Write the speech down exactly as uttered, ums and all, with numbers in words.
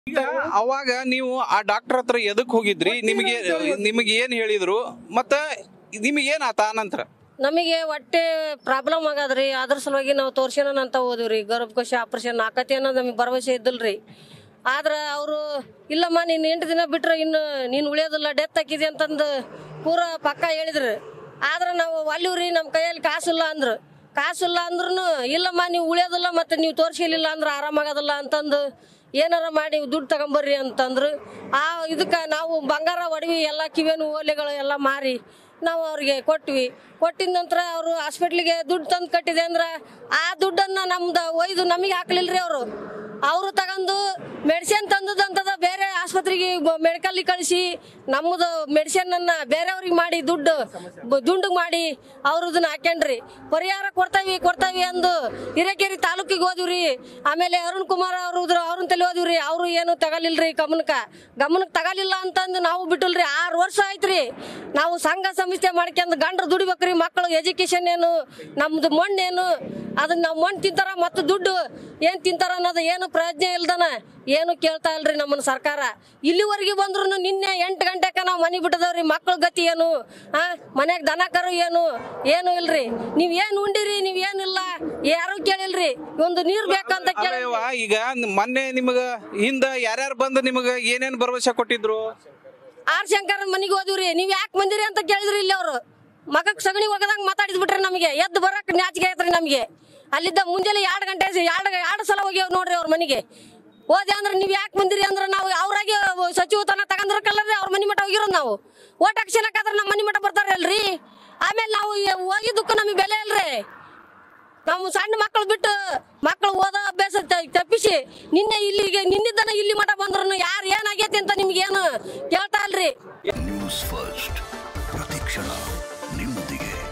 ಈಗ ಅವಾಗ ನೀವು ಆ ಡಾಕ್ಟರ್ ಹತ್ರ ಎದಕ್ ಹೋಗಿದ್ರಿ? ನಿಮಗೆ ನಿಮಗೆ ಏನ್ ಹೇಳಿದ್ರು ಮತ್ತ ನಿಮಗೆ ಏನ್ ಆತ ನಂತರ? ನಮಗೆ ಹೊಟ್ಟೆ ಪ್ರಾಬ್ಲಮ್ ಆಗದ್ರಿ, ಅದ್ರ ಸಲುವಾಗಿ ನಾವು ತೋರ್ಸೋಣ ಅಂತ ಹೋದ್ವಿ. ಗರ್ಭಕೋಶ ಆಪರೇಷನ್ ಆಕತಿ ಅನ್ನೋದು ನಮಗೆ ಭರವಸೆ ಇದ್ದಲ್ರಿ. ಆದ್ರೆ ಅವರು ಇಲ್ಲಮ್ಮ ನೀನು ಎಂಟು ದಿನ ಬಿಟ್ರೆ ಇನ್ನು ನೀನು ಉಳಿಯೋದಿಲ್ಲ, ಡೆತ್ ಹಾಕಿದೆ ಅಂತಂದು ಪೂರ ಪಕ್ಕ ಹೇಳಿದ್ರು. ಆದ್ರೆ ನಾವು ಅಲ್ಲಿವ್ರಿ ನಮ್ಮ ಕೈಯಲ್ಲಿ ಕಾಸಿಲ್ಲ ಅಂದ್ರು. ಕಾಸಿಲ್ಲ ಅಂದ್ರೂ ಇಲ್ಲಮ್ಮ ನೀವು ಉಳಿಯೋದಿಲ್ಲ ಮತ್ತು ನೀವು ತೋರಿಸಲಿಲ್ಲ ಅಂದ್ರೆ ಆರಾಮಾಗೋದಿಲ್ಲ ಅಂತಂದು ಏನಾರ ಮಾಡಿ ದುಡ್ಡು ತಗೊಂಬರ್ರಿ ಅಂತಂದ್ರು. ಆ ಇದಕ್ಕೆ ನಾವು ಬಂಗಾರ ಒಡವಿ ಎಲ್ಲ ಕಿವೇನು ಓಲೆಗಳು ಎಲ್ಲ ಮಾರಿ ನಾವು ಅವ್ರಿಗೆ ಕೊಟ್ವಿ. ಕೊಟ್ಟಿದ ನಂತರ ಅವರು ಹಾಸ್ಪಿಟ್ಲಿಗೆ ದುಡ್ಡು ತಂದು ಕಟ್ಟಿದೆ ಅಂದ್ರೆ ಆ ದುಡ್ಡನ್ನು ನಮ್ದು ಒಯ್ದು ನಮಗೆ ಹಾಕ್ಲಿಲ್ಲ ರೀ. ಅವರು ಅವರು ತಗೊಂಡು ಮೆಡಿಸಿನ್ ತಂದದಂತದ ಬೇರೆ ಆಸ್ಪತ್ರೆಗೆ ಮೆಡಿಕಲ್ಗೆ ಕಳಿಸಿ ನಮ್ಮದು ಮೆಡಿಸಿನನ್ನು ಬೇರೆಯವ್ರಿಗೆ ಮಾಡಿ ದುಡ್ಡು ದುಂಡು ಮಾಡಿ ಅವ್ರು ಇದನ್ನ ಹಾಕ್ಯಂಡ್ರಿ. ಪರಿಹಾರ ಕೊಡ್ತಾವಿ ಕೊಡ್ತಾವಿ ಅಂದು ಹಿರೇಕೆರೆ ತಾಲೂಕಿಗೆ ಹೋದಿವ್ರಿ. ಆಮೇಲೆ ಅರುಣ್ ಕುಮಾರ್ ಅವರು ಅವ್ರನ್ನ ತಲೆ ಹೋದಿವ್ರಿ. ಅವರು ಏನು ತಗಲಿಲ್ರಿ, ಗಮನಕ್ಕೆ ಗಮನಕ್ಕೆ ತಗಲಿಲ್ಲ ಅಂತಂದು ನಾವು ಬಿಟ್ಟಲ್ರಿ. ಆರು ವರ್ಷ ಆಯ್ತ್ರಿ ನಾವು ಸಂಘ ಸಂಸ್ಥೆ ಮಾಡ್ಕೊಂಡು ಗಂಡ್ರು ದುಡಿಬೇಕ್ರಿ. ಮಕ್ಕಳು ಎಜುಕೇಶನ್ ಏನು, ನಮ್ದು ಮಣ್ಣೇನು, ಅದನ್ನ ನಾವು ಮಣ್ಣು ತಿಂತಾರ ಮತ್ತು ದುಡ್ಡು ಏನು ತಿಂತಾರ ಅನ್ನೋದು ಏನು ಪ್ರಜ್ಞೆ ಇಲ್ದನ ಏನು ಕೇಳ್ತಾ ಇಲ್ರಿ ನಮ್ಮನ್ನ ಸರ್ಕಾರ. ಇಲ್ಲಿವರೆಗೆ ಬಂದ್ರು ನಿನ್ನೆ ಎಂಟು ಗಂಟೆಗೆ ನಾವು ಮನೆ ಬಿಟ್ಟದವ್ರಿ. ಮಕ್ಕಳ ಗತಿ ಏನು, ಆ ಮನ್ಯಾಗ ದನ ಕರು ಏನು ಏನು ಇಲ್ರಿ. ನೀವ್ ಏನ್ ಉಂಡಿರಿ, ನೀವ್ ಏನಿಲ್ಲ ಯಾರು ಕೇಳಿಲ್ರಿ. ಒಂದು ನೀರ್ ಬೇಕಂತ ಕೇಳಿ. ಈಗ ಮೊನ್ನೆ ನಿಮಗ ಹಿಂದ ಯಾರ್ಯಾರು ಬಂದು ನಿಮಗ ಏನೇನ್ ಭರವಸೆ ಕೊಟ್ಟಿದ್ರು? ಆರ್ ಶಂಕರ್ ಮನಿಗೆ ಹೋದಿವ್ರಿ. ನೀವ್ ಯಾಕೆ ಬಂದಿರಿ ಅಂತ ಕೇಳಿದ್ರಿ. ಇಲ್ಲಿ ಅವ್ರು ಮಗಕ್ ಸಗಣಿ ಹೋಗದಂಗ ಮಾತಾಡಿದ್ ಬಿಟ್ರಿ. ನಮಗೆ ಎದ್ದು ಬರಕ್ ನಾಚಿಕೆ ಐತ್ರಿ ನಮಗೆ. ಅಲ್ಲಿದ್ದ ಮುಂಜಾನೆ ಎರಡು ಗಂಟೆ ಎರಡು ಎರಡು ಸಲ ಹೋಗ್ಯಾವ ನೋಡ್ರಿ ಅವ್ರ ಮನೆಗೆ. ಹೋದೆ ಅಂದ್ರೆ ನೀವ್ ಯಾಕೆ ಬಂದಿರಿ ಅಂದ್ರೆ ನಾವು ಅವ್ರಾಗೆ ಸಚಿವತನ ತಗೊಂಡ್ರಕಲ್ಲರಿ ಅವ್ರ ಮನಿ ಮಠ ಹೋಗಿರೋದು. ನಾವು ಓಟ್ ಹಾಕ್ಸಲಕ್ಕಾದ್ರೆ ನಮ್ಮ ಮನಿ ಮಠ ಬರ್ತಾರಲ್ರಿ. ಆಮೇಲೆ ನಾವು ಹೋಗಿದ್ದಕ್ಕೂ ನಮಗೆ ಬೆಲೆ ಇಲ್ರಿ. ನಾವು ಸಣ್ಣ ಮಕ್ಕಳು ಬಿಟ್ಟು ಮಕ್ಕಳು ಓದೋ ಅಭ್ಯಾಸ ತಪ್ಪಿಸಿ ನಿನ್ನೆ ಇಲ್ಲಿಗೆ ನಿನ್ನಿದ್ದನ ಇಲ್ಲಿ ಮಠ ಬಂದ್ರು ಯಾರು ಏನಾಗೈತಿ ಅಂತ ನಿಮ್ಗೇನು ಕೇಳ್ತಾ ಇಲ್ರಿ. ನ್ಯೂಸ್ ಫಸ್ಟ್ ಪ್ರತಿಕ್ಷಣ ನಿಮ್ಮೊಂದಿಗೆ.